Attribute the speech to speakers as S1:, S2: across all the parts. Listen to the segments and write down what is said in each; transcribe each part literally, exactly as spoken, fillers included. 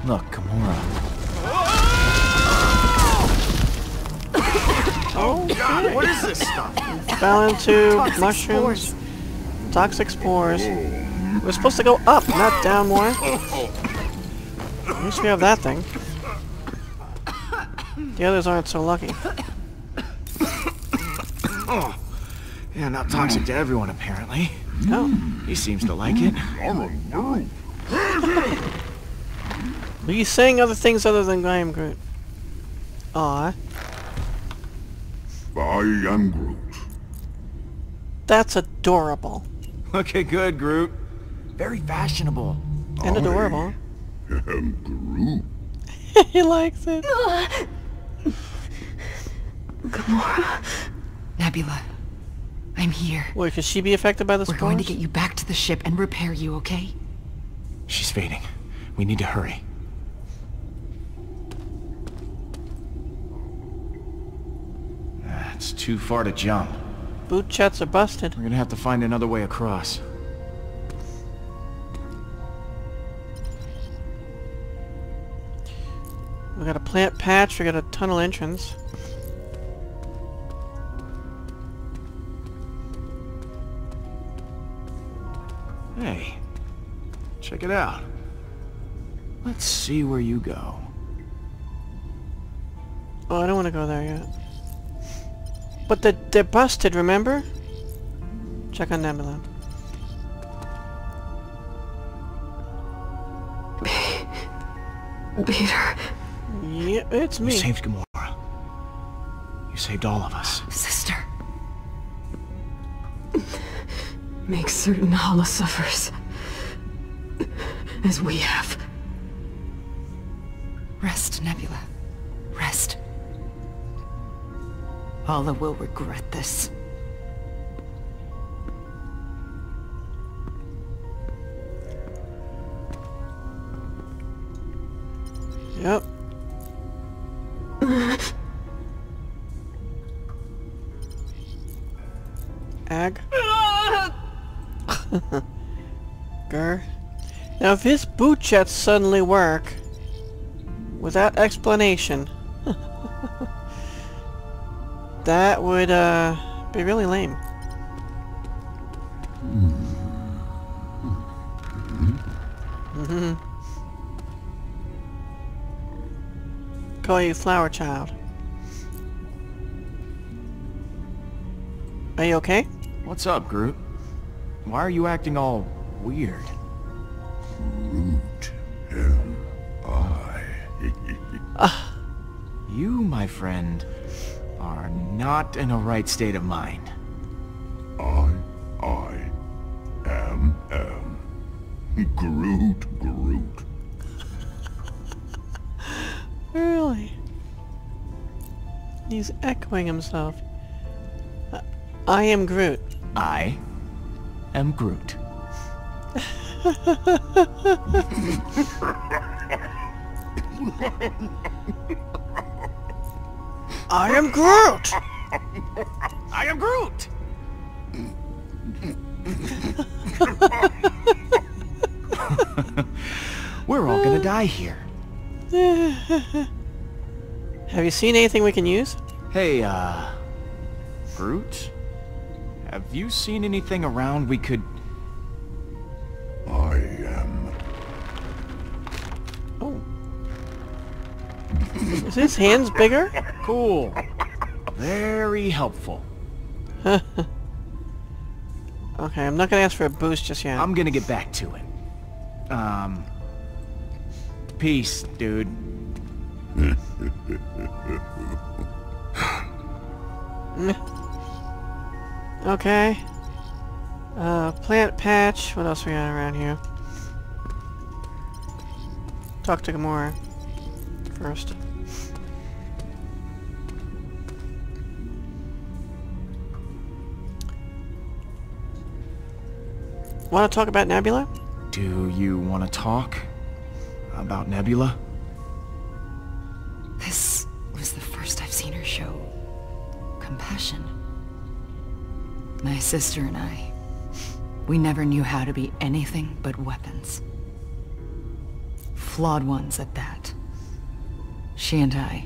S1: Look, Gamora.
S2: Oh,
S3: God, what is this stuff?
S2: fell into
S4: Toxic
S2: mushrooms.
S4: spores.
S2: Toxic spores. We're supposed to go up, not down more. At least we have that thing. The others aren't so lucky.
S3: Oh. Yeah, not toxic to everyone, apparently.
S2: Oh.
S3: He seems to like it.
S2: Were you saying other things other than I am Groot? Aw.
S5: I am Groot.
S2: That's adorable.
S3: Okay, good, Groot. Very fashionable.
S2: And adorable.
S5: I am Groot.
S2: He likes it.
S4: Gamora. Nebula. I'm here.
S2: Wait, could she be affected by the
S4: We're
S2: spores?
S4: going to get you back to the ship and repair you, okay?
S3: She's fading. We need to hurry. It's too far to jump.
S2: Boot chats are busted.
S3: We're gonna have to find another way across.
S2: We got a plant patch, we got a tunnel entrance.
S3: Hey, check it out. Let's see where you go.
S2: Oh, I don't want to go there yet. But they're, they're busted, remember? Check on Nebula.
S4: Peter.
S2: Yeah, it's me.
S3: You saved Gamora. You saved all of us.
S4: Sister. Make certain Hala suffers. As we have. Rest, Nebula. Rest. Hala will regret this.
S2: Yep. Ag. Grr. Now if his boot jets suddenly work without explanation, that would uh be really lame. Mm-hmm. Call you Flower Child. Are you okay?
S3: What's up, Groot? Why are you acting all weird?
S5: Groot am I.
S2: Ah.
S3: You, my friend, are not in a right state of mind.
S5: I, I am am. Groot, Groot.
S2: Really? He's echoing himself. Uh, I am Groot.
S3: I am Groot.
S2: I am Groot!
S3: I am Groot! We're all gonna die here.
S2: Have you seen anything we can use?
S3: Hey, uh... Groot? Have you seen anything around we could...
S5: I am.
S2: Oh. Is his hands bigger?
S3: Cool. Very helpful.
S2: Okay, I'm not gonna ask for a boost just yet.
S3: I'm gonna get back to it. Um... Peace, dude.
S2: Okay. Uh, plant patch. What else we got around here? Talk to Gamora first. Want to talk about Nebula?
S3: Do you want to talk about Nebula?
S4: This was the first I've seen her show compassion. My sister and I, we never knew how to be anything but weapons. flawed ones at that. She and I...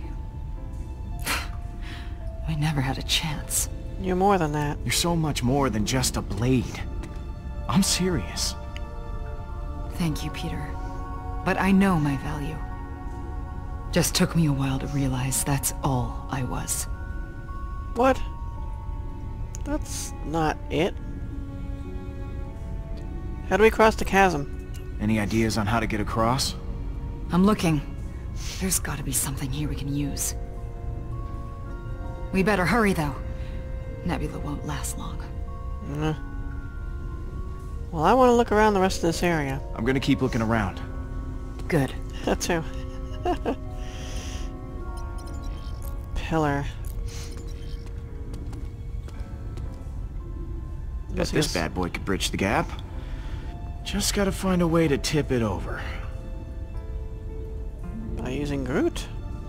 S4: we never had a chance.
S2: You're more than that.
S3: You're so much more than just a blade. I'm serious.
S4: Thank you, Peter. But I know my value. Just took me a while to realize that's all I was.
S2: What? That's not it. How do we cross the chasm?
S3: Any ideas on how to get across?
S4: I'm looking. There's gotta be something here we can use. We better hurry, though. Nebula won't last long.
S2: Mm. Well, I want to look around the rest of this area.
S3: I'm gonna keep looking around.
S4: Good.
S2: That too. Pillar.
S3: Bet this bad boy could bridge the gap. Just gotta find a way to tip it over.
S2: By using Groot?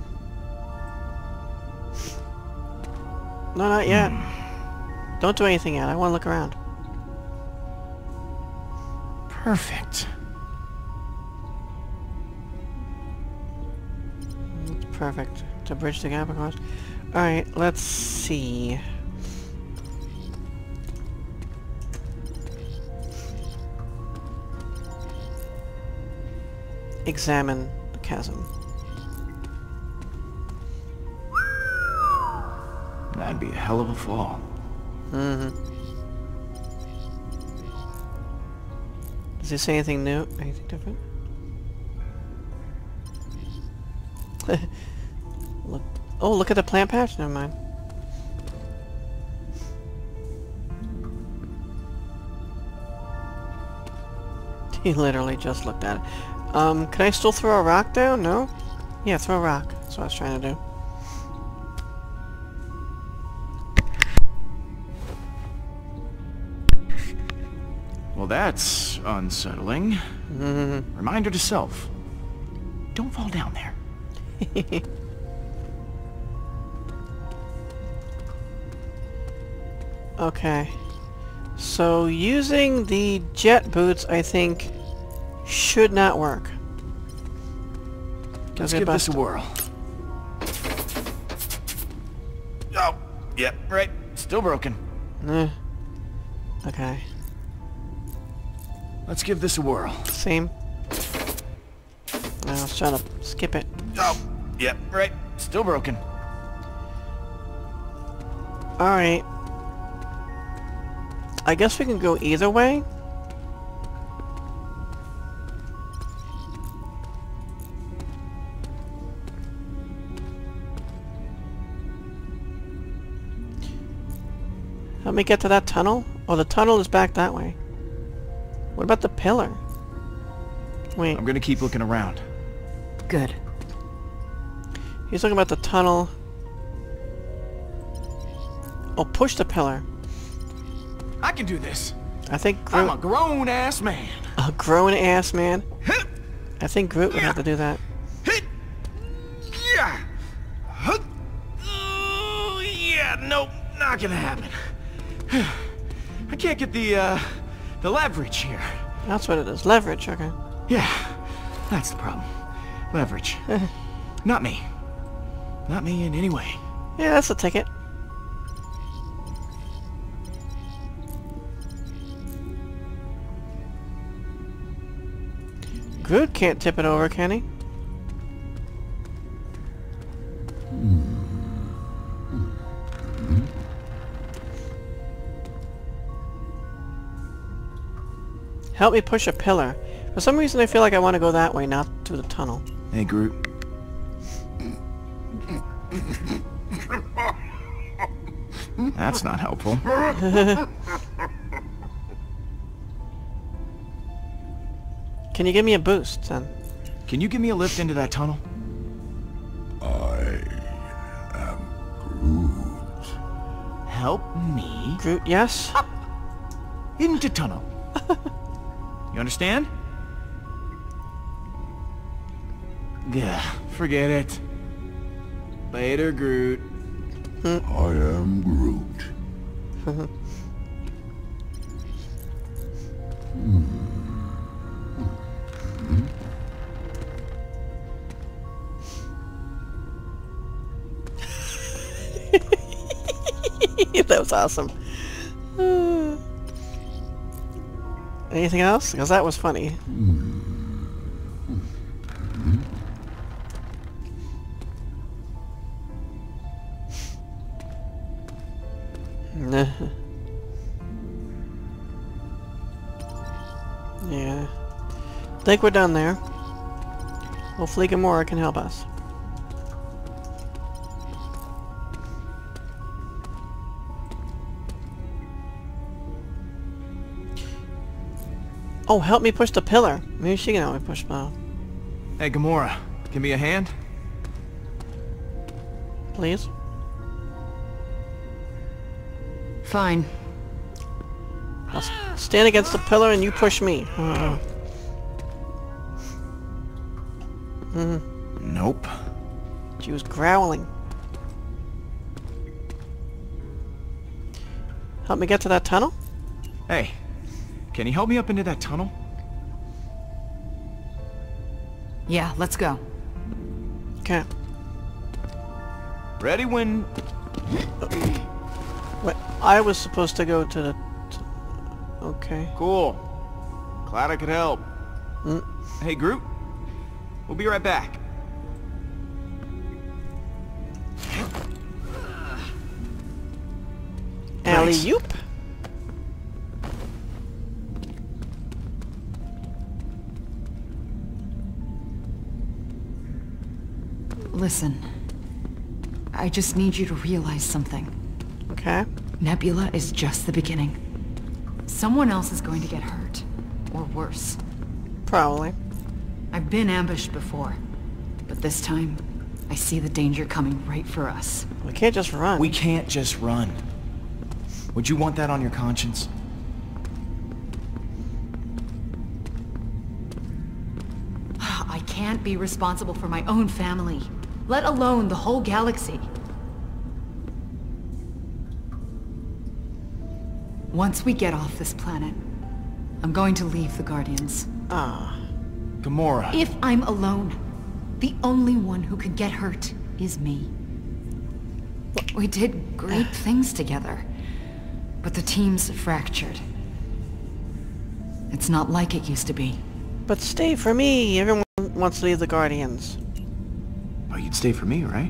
S2: No, not yet. Hmm. Don't do anything yet. I want to look around.
S3: Perfect.
S2: Perfect. To bridge the gap across. Alright, let's see. Examine the chasm.
S3: That'd be a hell of a fall.
S2: Mm-hmm. Does he say anything new? Anything different? Look. Oh, look at the plant patch. Never mind. He literally just looked at it. Um, can I still throw a rock down? No? Yeah, throw a rock. That's what I was trying to do.
S3: Well, that's unsettling.
S2: Mm-hmm.
S3: Reminder to self. Don't fall down there.
S2: Okay. So using the jet boots, I think, should not work.
S3: Let's give this a whirl. Oh, yep, right. Still broken.
S2: Eh. Okay.
S3: Let's give this a whirl.
S2: Same. I was trying to skip it.
S3: Oh, yep, right. Still broken.
S2: Alright. I guess we can go either way. Help me get to that tunnel? Oh, the tunnel is back that way. What about the pillar? Wait.
S3: I'm gonna keep looking around.
S4: Good.
S2: He's talking about the tunnel. Oh, push the pillar.
S3: I can do this.
S2: I think Groot...
S3: I'm a grown-ass man.
S2: A grown-ass man? I think Groot would have to do that.
S3: Yeah. Yeah, nope, not gonna happen. I can't get the, uh, the leverage here.
S2: That's what it is. Leverage, okay.
S3: Yeah, that's the problem. Leverage. Not me. Not me in any way.
S2: Yeah, that's a ticket. Groot can't tip it over, can he? Help me push a pillar. For some reason I feel like I want to go that way, not through the tunnel.
S3: Hey, Groot. That's not helpful.
S2: Can you give me a boost, then?
S3: Can you give me a lift into that tunnel?
S5: I am Groot.
S3: Help me
S2: Groot, yes?
S3: up into tunnel. You understand? Yeah, forget it. Later, Groot.
S5: I am Groot.
S2: awesome. Uh, anything else? Because that was funny. Yeah. I think we're done there. Hopefully Gamora can help us. Oh, help me push the pillar. Maybe she can help me push the...
S3: Hey, Gamora. Give me a hand?
S2: Please?
S4: Fine.
S2: I'll s stand against the pillar and you push me. Uh. Mm.
S3: Nope.
S2: She was growling. Help me get to that tunnel?
S3: Hey, can you help me up into that tunnel?
S4: Yeah, let's go.
S2: Okay.
S3: Ready when...
S2: Wait, I was supposed to go to the... T okay.
S3: Cool. Glad I could help.
S2: Mm.
S3: Hey, Groot. We'll be right back.
S2: Alley-oop.
S4: Listen. I just need you to realize something.
S2: Okay.
S4: Nebula is just the beginning. Someone else is going to get hurt. Or worse.
S2: Probably.
S4: I've been ambushed before. But this time, I see the danger coming right for us.
S2: We can't just run.
S3: We can't just run. Would you want that on your conscience?
S4: I can't be responsible for my own family, let alone the whole galaxy. Once we get off this planet, I'm going to leave the Guardians.
S2: Ah.
S3: Gamora.
S4: If I'm alone, the only one who could get hurt is me. We did great things together, but the team's fractured. It's not like it used to be.
S2: But stay for me. Everyone wants to leave the Guardians.
S3: Oh, you'd stay for me, right?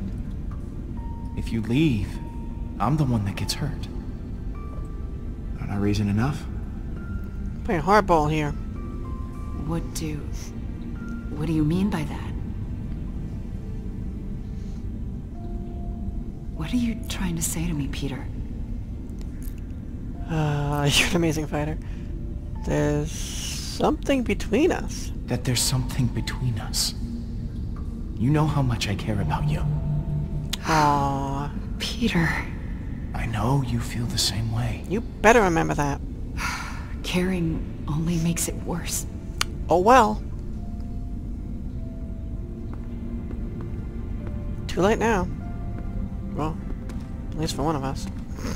S3: If you leave, I'm the one that gets hurt. Not reason enough?
S2: Playing hardball here.
S4: What do... What do you mean by that? What are you trying to say to me, Peter?
S2: Uh, you're an amazing fighter. There's something between us.
S3: That there's something between us. You know how much I care about you.
S2: Aww.
S4: Peter.
S3: I know you feel the same way.
S2: You better remember that.
S4: Caring only makes it worse.
S2: Oh well. Too late now. Well, at least for one of us.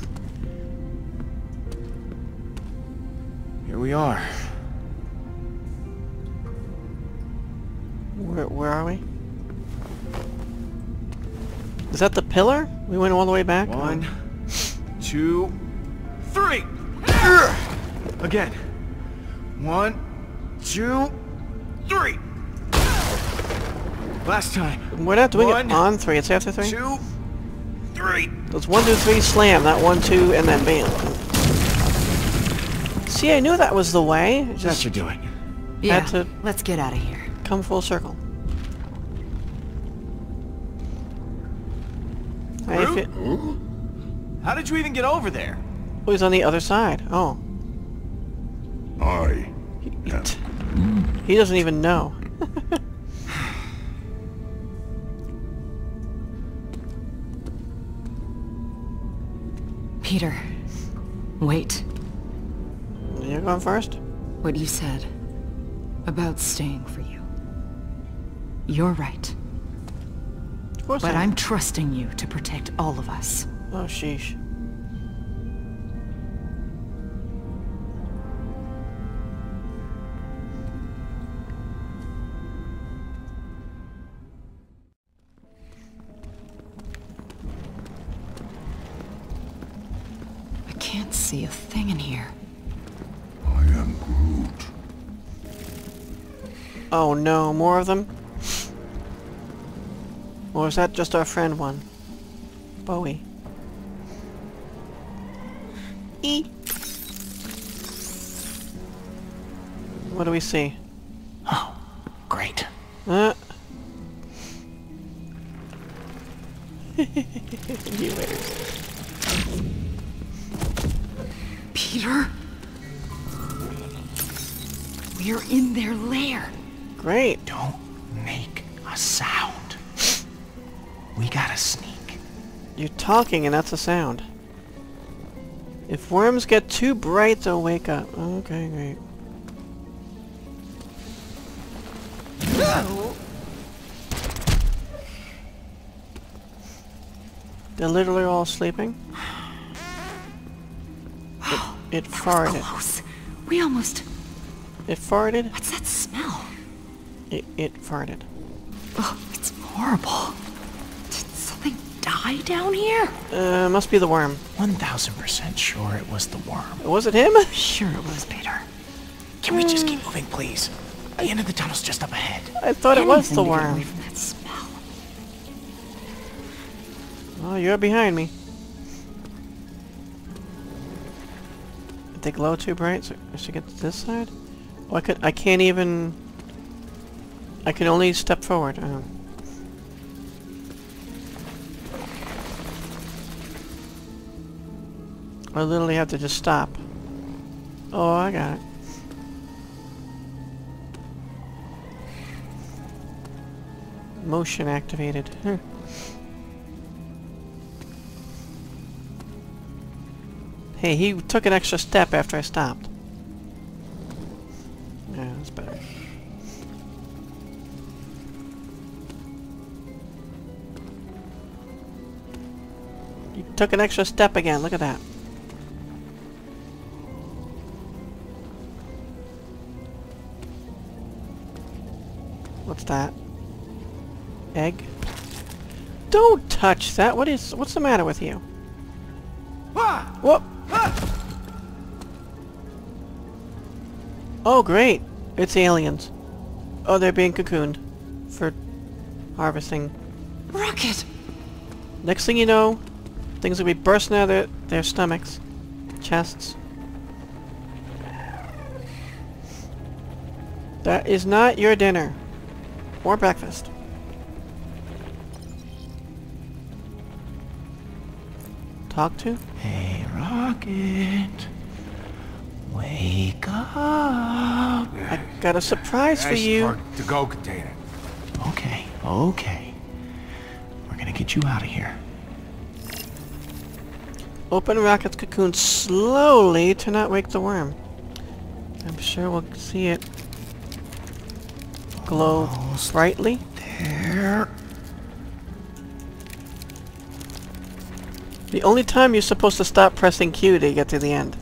S3: Here we are.
S2: Where, where are we? Is that the pillar? We went all the way back?
S3: One, two, three! Again. One, two, three! Last time.
S2: We're not doing
S3: One,
S2: it on three, it's after three?
S3: Two, three!
S2: So it's one, two, three, slam, not one, two, and then bam. See, I knew that was the way. It
S3: That
S2: just
S3: should do it.
S4: Yeah,
S2: had to
S4: let's get out of here.
S2: come full circle. Hey, if it,
S3: How did you even get over there?
S2: oh, he's on the other side. Oh.
S5: I
S2: He,
S5: am
S2: he doesn't even know.
S4: Peter, wait.
S2: You're going first?
S4: What you said about staying for you. You're right.
S2: Of course
S4: But
S2: I am.
S4: I'm trusting you to protect all of us.
S2: Oh, sheesh.
S4: can't see a thing in here.
S5: I am Groot.
S2: Oh no, more of them? Or is that just our friend one? Bowie. E. What do we see?
S3: Oh, great.
S2: Uh. You winners.
S4: Peter? We're in their lair.
S2: Great.
S3: Don't make a sound. We gotta sneak.
S2: You're talking and that's a sound. If worms get too bright, they'll wake up. Okay, great. They're literally all sleeping. It, it farted.
S4: Close. We almost...
S2: It farted?
S4: What's that smell?
S2: It, it farted.
S4: Oh, it's horrible. Did something die down here?
S2: Uh, must be the worm.
S3: one thousand percent sure it was the worm.
S2: Was it him?
S4: Sure it was, Peter.
S3: Can we just keep moving, please? The end of the tunnel's just up ahead.
S2: I thought it was the
S4: Anything to get
S2: worm.
S4: away from that smell.
S2: Oh, you're behind me. Did they glow too bright? So I should get to this side? Oh, I could. I can't even. I can only step forward. Oh. I literally have to just stop. Oh, I got it. Motion activated. Hmm. Hey, he took an extra step after I stopped. Yeah, that's better. You took an extra step again, look at that. What's that? Egg? Don't touch that! What is... what's the matter with you? Whoop! Oh, great! It's aliens. Oh, they're being cocooned. For harvesting.
S4: Rocket!
S2: Next thing you know, things will be bursting out of their, their stomachs. Chests. That is not your dinner. Or breakfast. Talk to?
S3: Hey, Rocket. Wake up.
S2: I got a surprise for you.
S5: To go container.
S3: Okay, okay. We're gonna get you out of here.
S2: Open Rocket's cocoon slowly to not wake the worm. I'm sure we'll see it glow
S3: Almost
S2: brightly.
S3: there.
S2: The only time you're supposed to stop pressing Q to get to the end.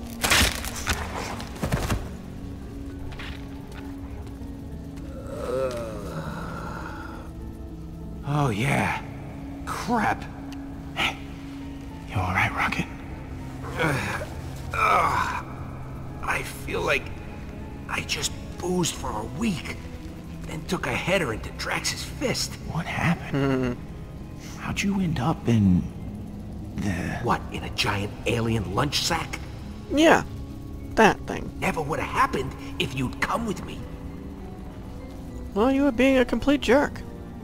S3: Oh, yeah. Crap. Hey, you alright, Rocket?
S1: Uh, uh, I feel like I just boozed for a week, then took a header into Drax's fist.
S3: What happened? How'd you end up in the...
S1: What, in a giant alien lunch sack?
S2: Yeah, that thing.
S1: Never would have happened if you'd come with me.
S2: Well, you were being a complete jerk.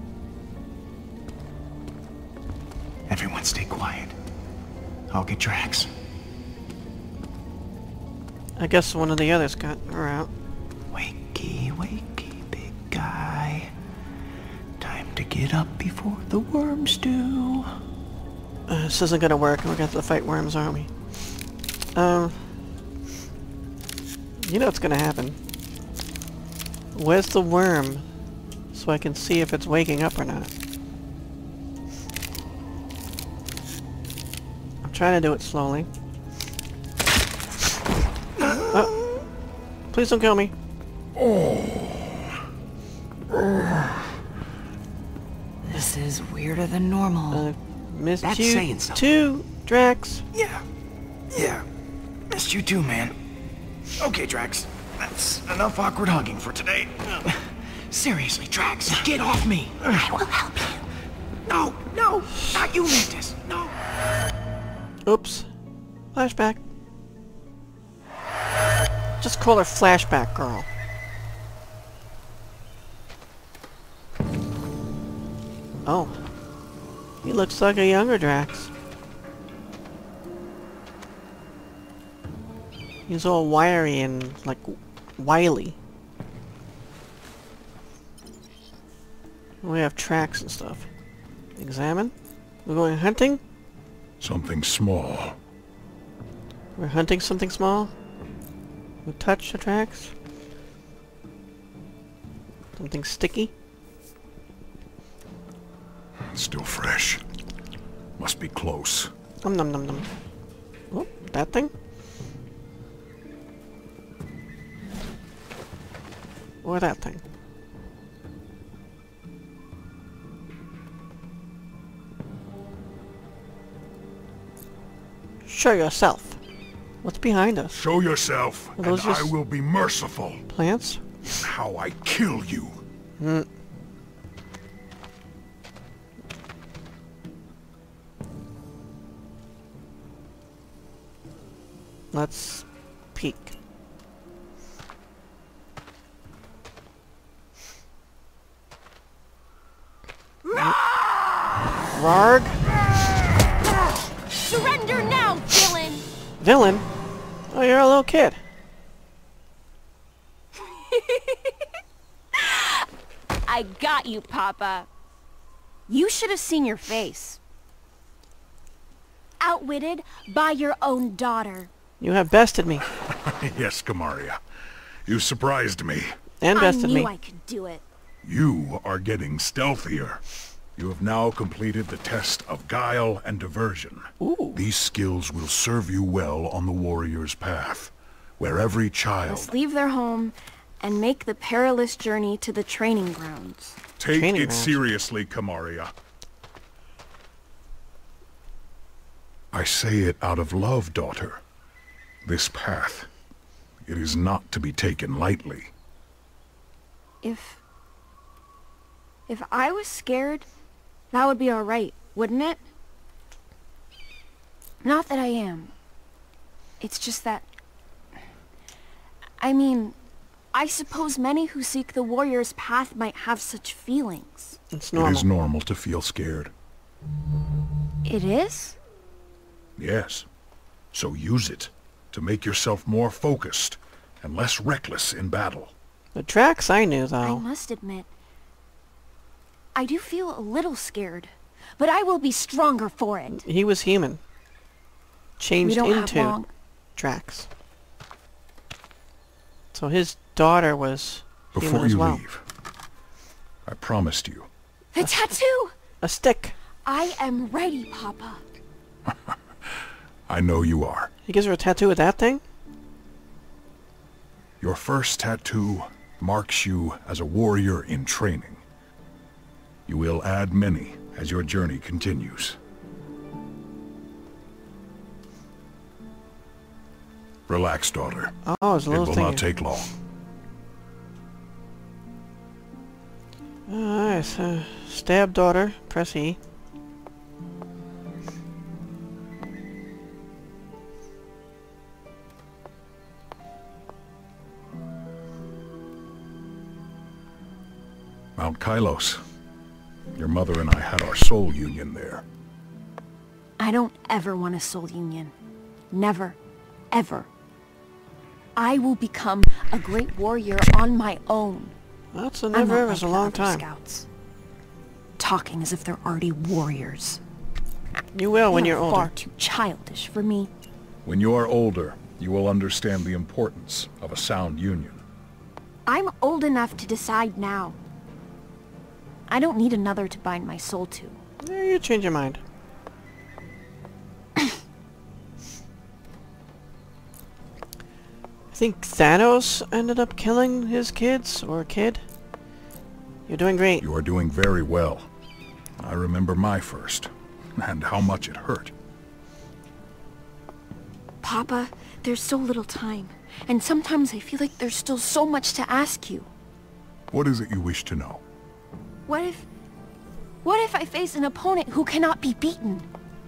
S3: Everyone stay quiet. I'll get Drax.
S2: I guess one of the others got her out.
S3: Wakey, wakey, big guy. Time to get up before the worms do.
S2: Uh, this isn't gonna work. We're gonna have to fight worms, aren't we? Um... You know what's gonna happen. Where's the worm? So I can see if it's waking up or not. I'm trying to do it slowly. Oh. Please don't kill me.
S4: This is weirder than normal.
S2: Uh, missed
S1: That's
S2: you
S1: saying something.
S2: too, Drax.
S3: Yeah. Yeah. Missed you too, man. Okay, Drax. That's enough awkward hugging for today. Seriously, Drax, get off me.
S4: I will help you.
S3: No, no, not you, Mantis. No.
S2: Oops. Flashback. Just call her Flashback Girl. Oh. He looks like a younger Drax. He's all wiry and, like, wily. We have tracks and stuff. Examine. We're going hunting?
S5: Something small.
S2: We're hunting something small? We touch the tracks? Something sticky?
S5: Still fresh. Must be close.
S2: Nom nom nom nom. Oh, that thing? Or that thing? Show yourself. What's behind us?
S5: Show yourself,
S2: Are
S5: and
S2: those
S5: I
S2: just-
S5: will be merciful.
S2: Plants?
S5: How I kill you.
S2: Hmm. Let's peek. Rarg?
S6: Surrender now, villain!
S2: Villain? Oh, you're a little kid.
S6: I got you, Papa. You should have seen your face. Outwitted by your own daughter.
S2: You have bested me.
S5: Yes, Kamaria. You surprised me.
S2: And
S6: I
S2: bested
S6: knew
S2: me.
S6: I could do it.
S5: You are getting stealthier. You have now completed the test of guile and diversion.
S2: Ooh.
S5: These skills will serve you well on the warrior's path, where every child...
S6: Must leave their home and make the perilous journey to the training grounds.
S5: Take
S2: Training
S5: it
S2: grounds.
S5: seriously, Kamaria. I say it out of love, daughter. This path, it is not to be taken lightly.
S6: If... If I was scared, that would be alright, wouldn't it? Not that I am. It's just that... I mean, I suppose many who seek the warrior's path might have such feelings.
S2: It's
S5: It
S2: normal.
S5: is normal to feel scared.
S6: It is?
S5: Yes. So use it to make yourself more focused and less reckless in battle.
S2: The Drax I knew,
S6: I
S2: though.
S6: must admit, I do feel a little scared, but I will be stronger for it.
S2: He was human. Changed
S6: We don't have
S2: into
S6: long.
S2: Drax. So his daughter was human
S5: Before
S2: as
S5: you
S2: well.
S5: leave, I promised you.
S6: The tattoo!
S2: A stick.
S6: I am ready, Papa.
S5: I know you are.
S2: He gives her a tattoo with that thing?
S5: Your first tattoo marks you as a warrior in training. You will add many as your journey continues. Relax, daughter.
S2: Oh, it's a
S5: It
S2: little
S5: will
S2: thing.
S5: not take long.
S2: Alright, so stab daughter, press E.
S5: Mount Kylos. Your mother and I had our soul union there.
S6: I don't ever want a soul union. Never. Ever. I will become a great warrior on my own.
S2: That's a
S6: I'm
S2: never
S6: not
S2: ever,
S6: like
S2: it's a
S6: the
S2: long
S6: other
S2: time.
S6: Scouts. Talking as if they're already warriors.
S2: You will when
S6: They
S2: you're
S6: are
S2: older.
S6: far too childish for me.
S5: When you are older, you will understand the importance of a sound union.
S6: I'm old enough to decide now. I don't need another to bind my soul to.
S2: Yeah, you change your mind. I think Thanos ended up killing his kids, or a kid. You're doing great.
S5: You are doing very well. I remember my first, and how much it hurt.
S6: Papa, there's so little time. And sometimes I feel like there's still so much to ask you.
S5: What is it you wish to know?
S6: What if... What if I face an opponent who cannot be beaten?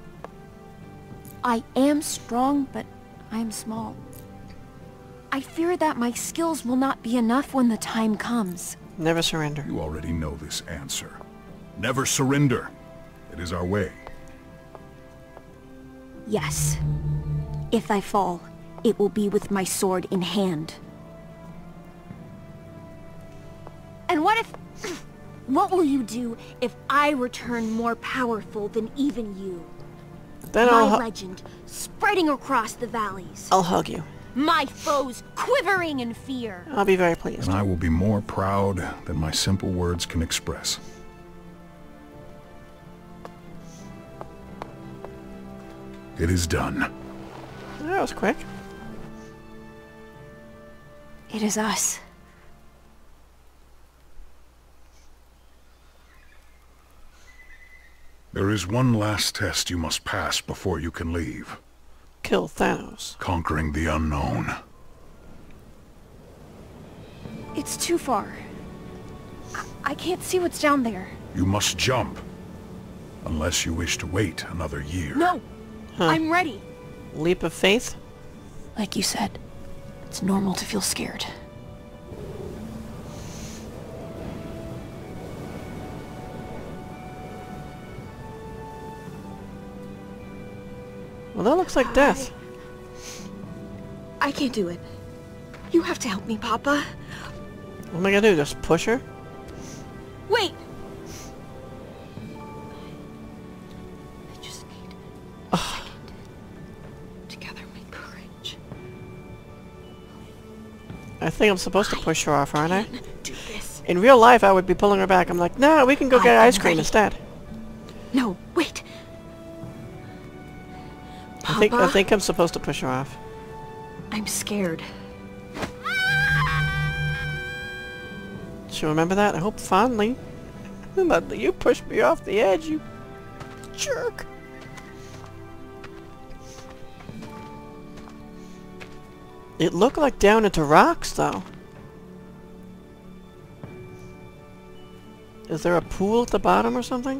S6: I am strong, but I am small. I fear that my skills will not be enough when the time comes.
S2: Never surrender.
S5: You already know this answer. Never surrender. It is our way.
S6: Yes. If I fall, it will be with my sword in hand. And what if... What will you do if I return more powerful than even you?
S2: Then I'll,
S6: My
S2: hu
S6: legend spreading across the valleys.
S2: I'll hug you.
S6: My foes quivering in fear.
S2: I'll be very pleased.
S5: And I will be more proud than my simple words can express. It is done.
S2: That was quick.
S6: It is us.
S5: There is one last test you must pass before you can leave.
S2: Kill Thanos.
S5: Conquering the unknown.
S6: It's too far. I, I can't see what's down there.
S5: You must jump. Unless you wish to wait another year.
S6: No!
S2: Huh.
S6: I'm ready.
S2: Leap of faith?
S6: Like you said, it's normal to feel scared.
S2: Well, that looks like death.
S6: I can't do it. You have to help me, Papa.
S2: What am I gonna do? Just push her?
S6: Wait! I just need a second to gather my courage.
S2: I think I'm supposed to push her off, aren't I?
S6: Do this.
S2: In real life, I would be pulling her back. I'm like, no, we can go
S6: I
S2: get
S6: am
S2: ice cream
S6: ready.
S2: instead.
S6: No, wait.
S2: I think I
S6: Papa?
S2: think I'm supposed to push her off.
S6: I'm scared.
S2: She'll remember that? I hope fondly. But you pushed me off the edge, you jerk. It looked like down into rocks, though. Is there a pool at the bottom or something?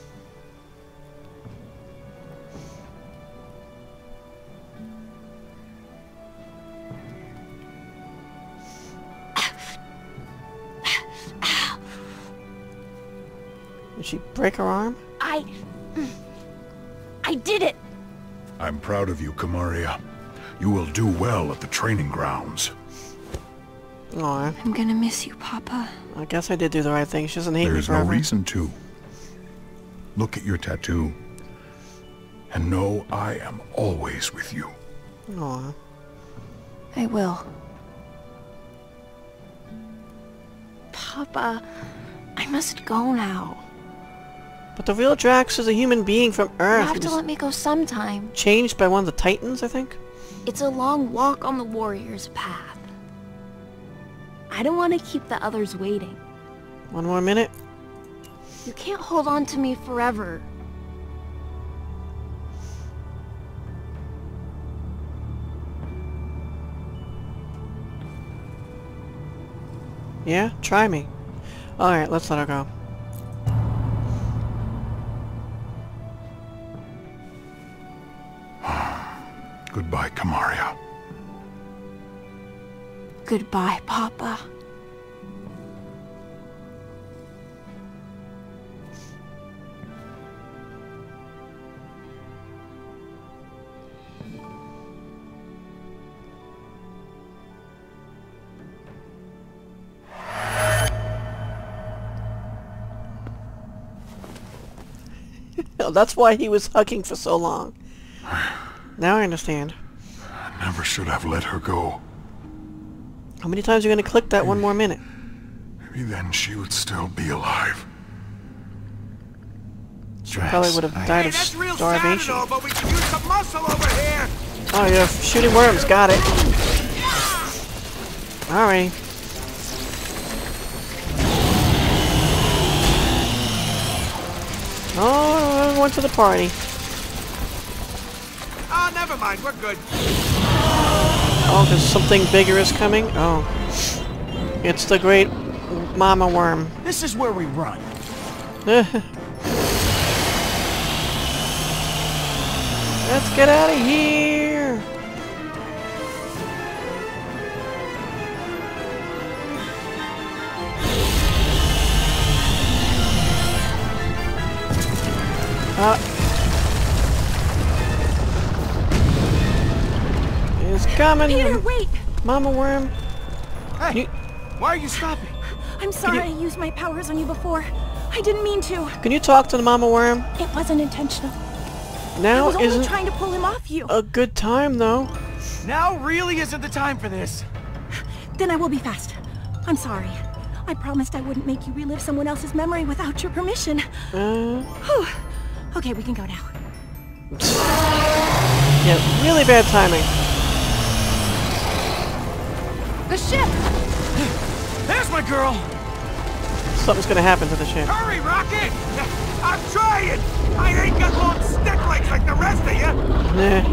S2: Did she break her arm?
S6: I... I did it!
S5: I'm proud of you, Kamaria. You will do well at the training grounds.
S2: Aw,
S6: I'm gonna miss you, Papa.
S2: I guess I did do the right thing. She doesn't hate me
S5: There's no
S2: forever.
S5: reason to. Look at your tattoo. And know I am always with you.
S2: Aw.
S6: I will. Papa, I must go now.
S2: But the real Drax is a human being from
S6: You
S2: Earth.
S6: have
S2: He
S6: to
S2: was
S6: let me go sometime.
S2: changed by one of the Titans, I think?
S6: It's a long walk on the warrior's path. I don't want to keep the others waiting.
S2: One more minute.
S6: You can't hold on to me forever.
S2: Yeah? Try me. Alright, let's let her go.
S5: Goodbye, Kamaria.
S6: Goodbye, Papa.
S2: That's why he was hugging for so long. Now I understand.
S5: I never should have let her go.
S2: How many times are you going to click that one more minute?
S5: Maybe then she would still be alive.
S2: She probably would have died
S1: Hey,
S2: of
S1: that's real sad and
S2: starvation.
S1: all, but we can use some muscle over here.
S2: Oh, you're shooting worms. Got it. Alright. Oh, I went to the party.
S1: Oh, No, never mind. We're good.
S2: Oh, there's something bigger is coming? Oh. It's the great mama worm.
S3: This is where we run.
S2: Let's get out of here! Uh, it's coming!
S6: Peter, wait!
S2: Mama worm!
S3: Hey,
S2: You-
S3: why are you stopping?
S6: I'm sorry I used my powers on you before. I didn't mean to.
S2: Can you talk to the mama worm?
S6: It wasn't intentional. I
S2: Now
S6: was only
S2: isn't
S6: trying to pull him off you.
S2: a good time, though.
S3: Now really isn't the time for this.
S6: Then I will be fast. I'm sorry. I promised I wouldn't make you relive someone else's memory without your permission.
S2: Uh,
S6: Whew. Okay, we can go now.
S2: yeah, really bad timing.
S6: The ship!
S3: There's my girl.
S2: Something's gonna happen to the ship.
S1: Hurry, Rocket! I'm trying! I ain't got long stick legs like the rest of you!
S2: Nah.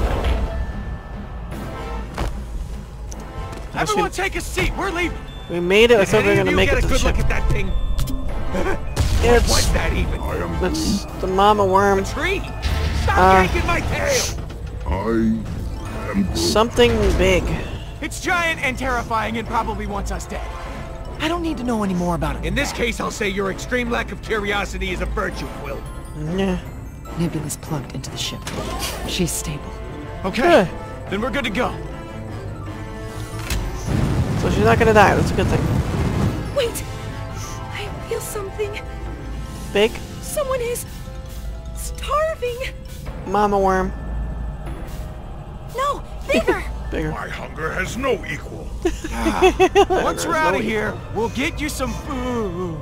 S3: Everyone take a seat. We're leaving.
S2: We made it. I
S1: Did
S2: thought we were
S1: any of
S2: gonna
S1: you
S2: make
S1: get
S2: it
S1: a
S2: to the
S1: good look
S2: ship.
S1: at that thing?
S2: It's
S1: What's that even?
S5: I am
S2: That's the mama worm.
S1: Tree? Stop
S2: Uh,
S1: yanking my tail!
S5: I am Groot.
S2: Something big.
S3: It's giant and terrifying and probably wants us dead. I don't need to know any more about it.
S1: In this case, I'll say your extreme lack of curiosity is a virtue, Quill.
S2: Yeah.
S4: Nebula's plugged into the ship. She's stable.
S3: Okay, then we're good to go.
S2: So she's not gonna die. That's a good thing.
S6: Wait! I feel something.
S2: Big
S6: Someone is starving.
S2: mama worm.
S6: No, bigger.
S2: Bigger.
S5: My hunger has no equal.
S3: Once we're out of here, we'll get you some food.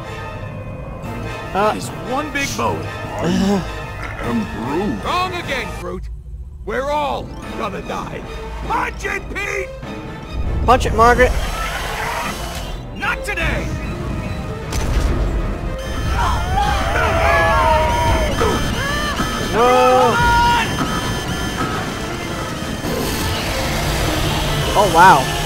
S2: Uh,
S3: This one big boat.
S5: I am Groot.
S1: Wrong again, Groot. We're all gonna die. Punch it, Pete!
S2: punch it, Margaret.
S1: Not today!
S2: Whoa. Oh wow.